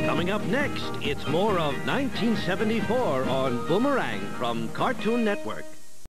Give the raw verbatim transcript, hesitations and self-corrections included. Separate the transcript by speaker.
Speaker 1: Coming up next, it's more of nineteen seventy-four on Boomerang from Cartoon Network.